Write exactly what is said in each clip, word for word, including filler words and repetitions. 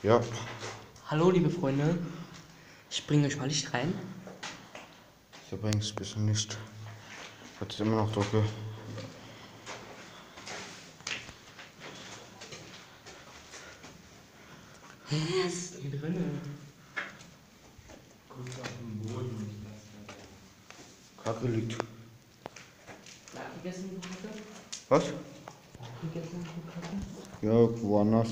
Ja. Hallo liebe Freunde, ich bringe euch mal Licht rein. Ich übrigens ein bisschen Licht. Hat es immer noch dunkel. Hä, was ist hier drin? Guck auf den Boden. Kacke liegt. Lag gegessen, du Kacke? Was? Lag gegessen, du Kacke? Ja, woanders.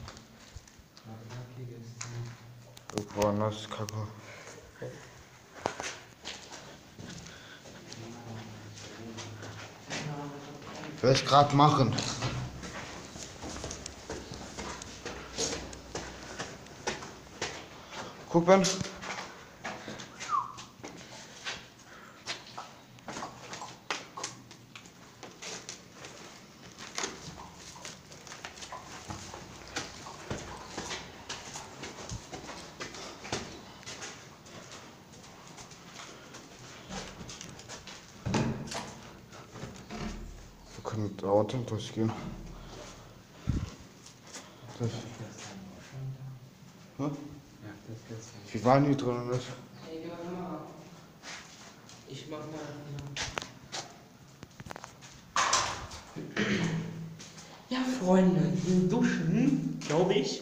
Kacke gegessen. Woanders, Kacke. Ich will es gerade machen. Guck, Ben. Wir können mit der Auto durchgehen. Das. Hä? Ja, das gestern. Wie waren die drin? Das? Hey, geh mal mal. Ich mach mal. Ja, Freunde, wir duschen, glaube ich.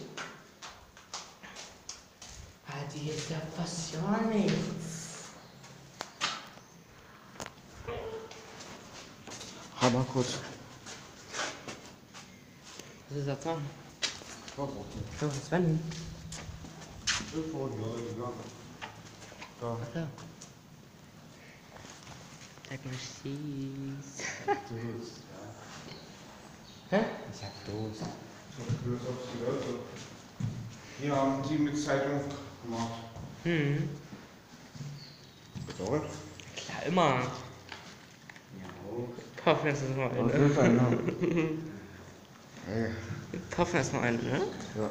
Ah, die ist ja fast ja nichts. Halt mal kurz. Was ist das da? Da. Was ist Sven? Da. Ach ja. Sag mal süß. Durst, Hä? ja. Ich hab Durst. So blöd auf die Leute. Hier haben die mit Zeitung gemacht. Hm. Sorry? Klar, immer. Ja, auch. Kaufen erst mal Das eine. ist einer. Ey. Kaufen erst mal eine, ne? Ja.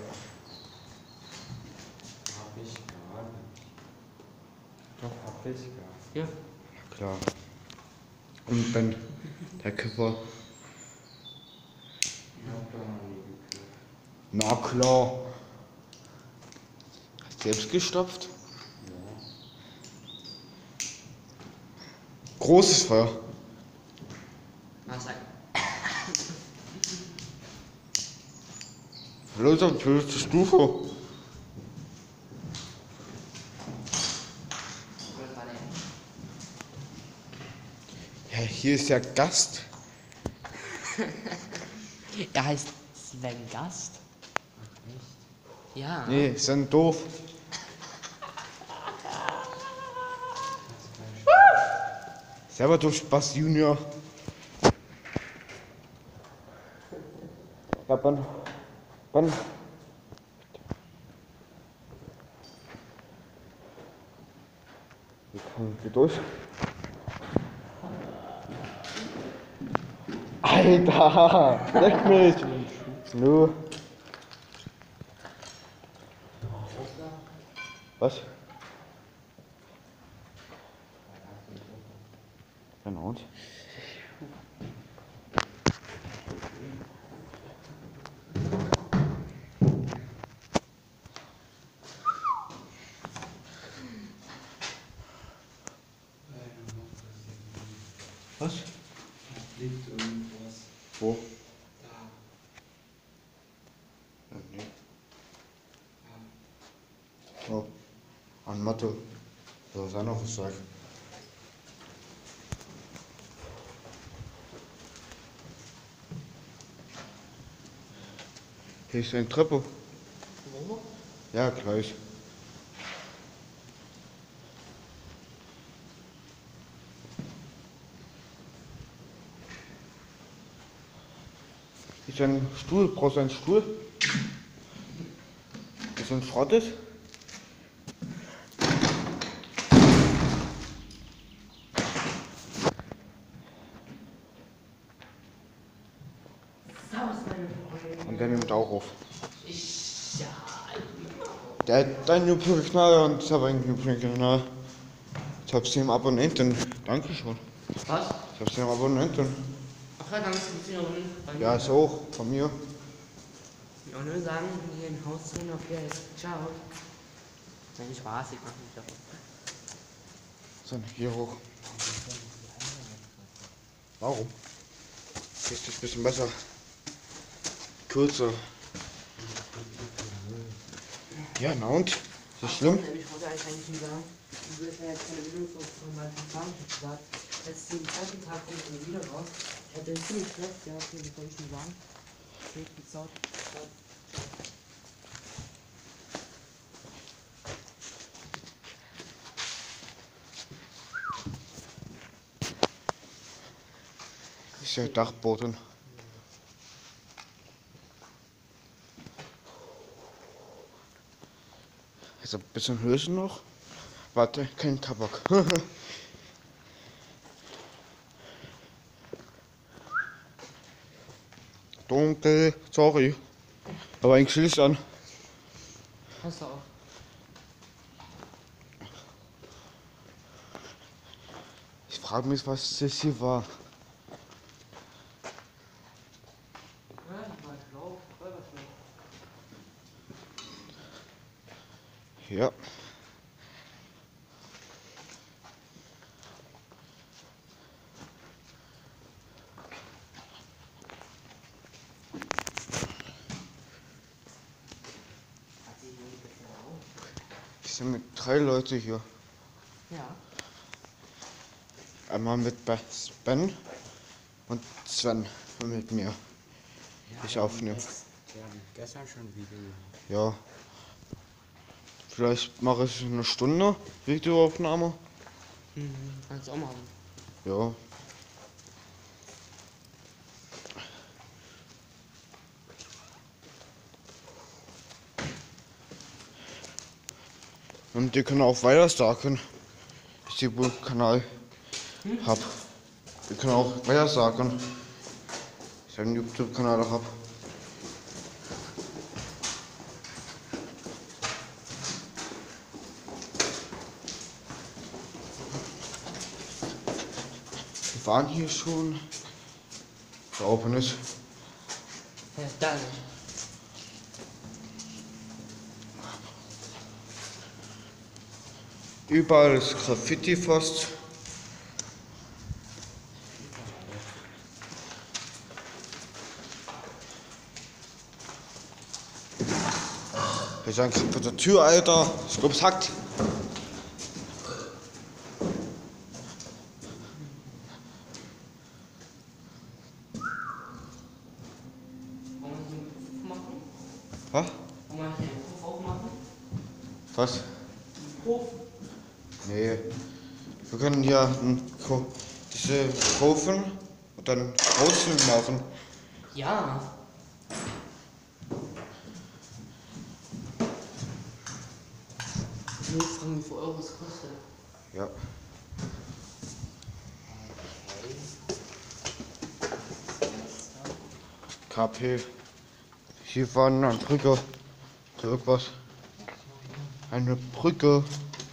Hab ich gerade. Doch, hab ich gerade. Ja. Klar. Und Ben, der Kiffer. Ich hab da noch nie gekriegt. Na klar. Hast du selbst gestopft? Ja. Großes Feuer. Was sag? Los auf die höchste Stufe. Ja, hier ist der Gast. Er heißt Sven Gast. Ach, echt? Ja. Nee, ist dann doof. Selber durch Spaß Junior. Ja, Ben. Ben. Wir kommen hier durch. Alter! Leck mich! Nur. Was? Genau. Und? Was? Da liegt irgendwas. Wo? Da. Ja, nee. Oh. An Mathe. So, sei noch was sagen. Hier ist eine Treppe. Wo? Ja, gleich. Hier ist ein Stuhl. Brauchst du einen Stuhl? Ist ein Schrott ist? Servus, meine Freunde. Und der nimmt auch auf. Ich, ja, Der hat deinen YouTube-Kanal und ich habe einen YouTube-Kanal. Ich hab's dem Abonnenten. Dankeschön. was? Ich hab's dem Abonnenten. Ach ja, dann ist es hier unten. Ja, ist auch von mir. Ich wollte nur sagen, hier ein Haus zu gehen, auf der ist. Ciao. Nein, Spaß, ich mach nicht davon. So, hier hoch. Warum? Hier ist das ein bisschen besser. Kürzer. Ja, na und? Ist das schlimm? Ich wollte eigentlich eigentlich nur sagen, du willst ja jetzt keine Videos von meinem Verfahren gesagt. Jetzt den zweiten Tag kommt er wieder raus. Er hat den ziemlich schlecht, ja, okay, das soll ich schon sagen. Okay, die Sau. Ist ja Dachboden. Ist ein bisschen Hülse noch. Warte, kein Tabak. Dunkel, sorry. Aber eigentlich Licht an. Pass auf. Ich frage mich, was das hier war. Ja. Ich sind mit drei Leute hier. Ja. Einmal mit Ben und Sven und mit mir. Ja, Ich wir haben aufnehme. gest- Wir haben gestern schon ein Video gemacht. Ja. Vielleicht mache ich eine Stunde Videoaufnahme. Mhm. Kannst du auch machen. Ja. Und die können auch weiter sagen, ich den YouTube-Kanal hab. Wir können auch weiter sagen, ich einen YouTube-Kanal hab. Wir waren hier schon. Der Open ist. Ja, dann. Überall ist Graffiti fast. Wir sind gerade bei der Tür, Alter. Ich glaub, es hackt. Wollen wir hier einen Puff machen? Was? Wollen wir hier einen Puff aufmachen? Was? Einen Puff? Nee. Wir können hier ein, Ko- diese kaufen und dann Brötchen machen. Ja. Ich will fragen, wie viel Euro es kostet. Ja. K P. Hier war eine Brücke. Oder irgendwas. Eine Brücke.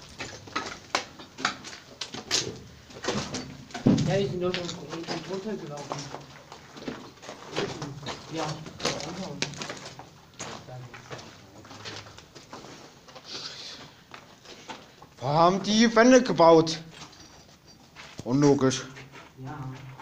Ja, wir sind dort runtergelaufen. Ja, runter und dann. Wir haben die Wände gebaut. Unlogisch.